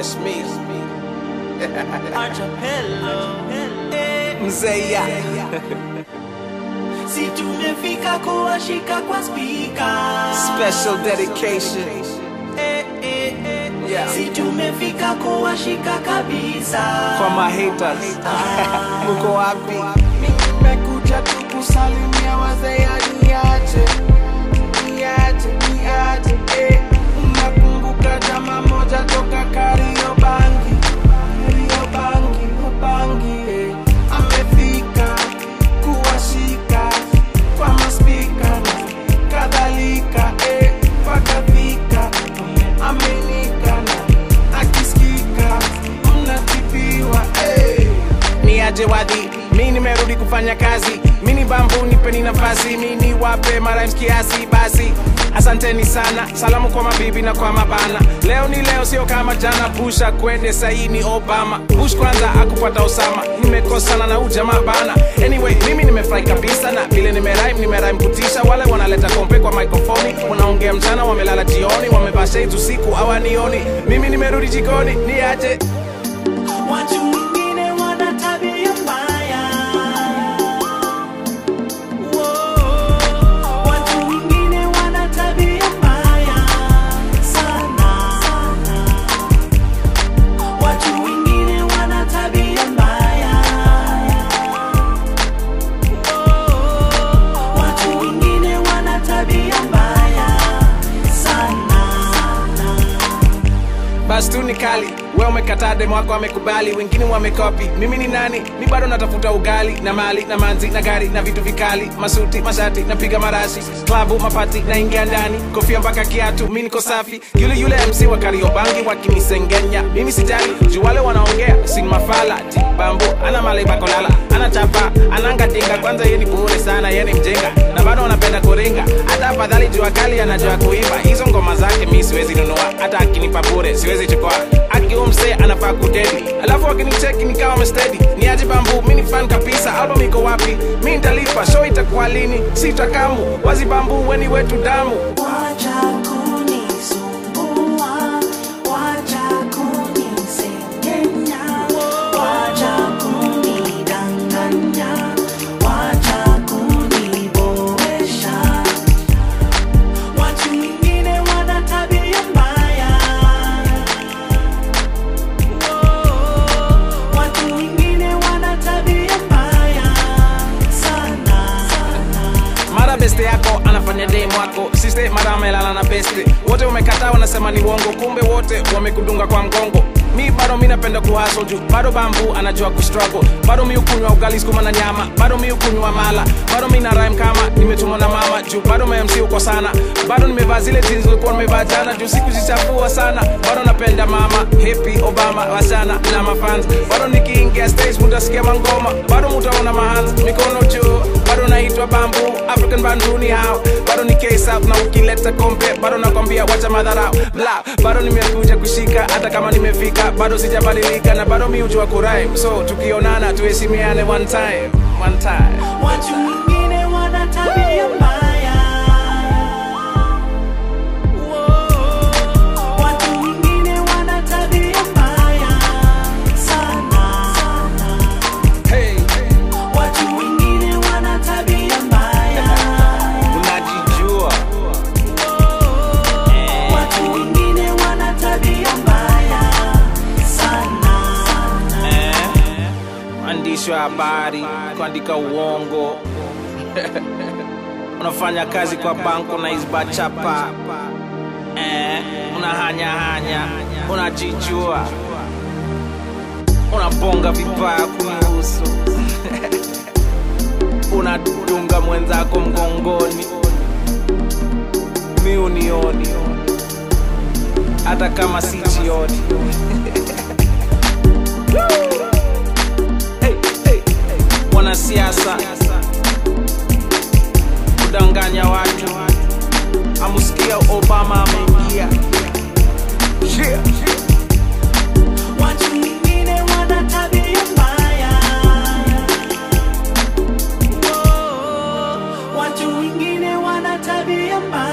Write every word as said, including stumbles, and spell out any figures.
It's me. Mzeya. Si tumefika kuwashika kwa speaker. Special dedication. Yeah. Si tumefika kuwashika kabisa. For my haters. Muko wapi? Nimekuja tu kusalimia wazee niache. Niache, niache, eh. Nakumbuka jamaa moja toka Kariobangi. Kariobangi, Kariobangi, eh. Amefika kuwashika kwa maspika na kadhalika, eh. Wakafika, amenika na akisikika mnatibiwa, eh. Niaje wadhi, mi nimerudi kufanya kazi. Mini bambu nipeni nafasi, mini wape maraims kiasi basi. Asanteni sana, salamu kwa mabibi na kwa mabana. Leo ni leo sio kama jana, Busha kwende sahi ni Obama. Bush kwanza akupata Osama, nimekosana na ujamaa bana. Anyway, mimi nimefurahi kabisa na vile nimerime, nimerime kutisha. Wale wanaleta kompe kwa microphone, wanaongea mchana wamelala jioni, wamevaa shades usiku hawanioni. Mimi nimerudi jikoni, niaje. Watu wengine wana tabia mbaya. Watu wengine wana tabia mbaya sana. Watu wengine wana tabia mbaya. Watu wengine wana tabia mbaya sana. Basi tu ni kali, wewe umekataa demo wako amekubali, wengine wamekopi. Mimi ni nani? Mi bado natafuta ugali na mali na manzi na gari na vitu vikali, masuti, mashati, napiga marashi, klabu, mapati, naingia ndani, kofia mpaka kiatu, mimi niko safi. Yule yule M C wa Kariobangi wakinisengenya, mimi sijali, juu wale wanaongea sin mafala. Bambu ana mali bakolala, ana chapa, ananga dinga, kwanza yeye ni bure sana, yeye ni mjenga na bado anapenda kuringa. Hata afadhali jua kali anajua kuimba, hizo ngoma zake mimi siwezi nunua, hata akinipa bure siwezi chukua. Akiumse anafaa kudedi, alafu akinicheki nikawa mstedi. Niaje bambu, mimi ni fan kabisa, album iko wapi? Mimi nitalipa, show itakuwa lini? Sitakamu, wazi bambu weni wetu damu. Wacha kunisumbua, wacha kunisengenya, wacha kunidanganya, wacha kuniboresha. Watu wengine wana tabia mbaya. Watu wengine wana tabia mbaya sana. Mara beste yako anafanya demo wako, sister mara amelala na beste. Wote umekataa wanasema ni uongo, kumbe wote wamekudunga kwa mgongo. Mi bado mi napenda kuhustle juu bado bambu anajua kustruggle. Bado mi ukunywa ugali skuma na nyama, bado mi ukunywa mala. Bado mi na rhyme kama nimetumwa na mama, juu bado ma M C uko sana. Bado nimevaa zile jeans nilikuwa nimevaa jana, juu siku zichafua sana. Bado napenda mama, happy Obama, wasichana na mafans. Bado nikiingia stage mutasikia mangoma, bado mutaona mahands, mikono juu. Bado naitwa bambu, African bandu ni hao. Bado ni case out na ukileta kompe, bado nakwambia wacha madharau. Bla, bado nimekuja kushika hata kama nimefika, bado sijabadilika na bado mi ujua kurime. So tukionana tuheshimiane one time, one time. Watu wengine wana tabia mbaya. Watu wengine wana tabia mbaya sana. Hey, Watu wengine wana tabia mbaya. unajijua. Watu wengine wana tabia mbaya sana. Mwandishi wa habari, kuandika uongo. Unafanya kazi kwa banko na izba chapa. Eh, unahanya hanya, unajijua. Unabonga vibaya kunihusu. Unadunga mwenzako mgongoni, mi unioni, hata kama si jioni. Hey, hey, wanasiasa kudanganya watu, amusikia Obama ameingia. Yeah. Watu wengine wana tabia mbaya. Watu wengine wana tabia mbaya.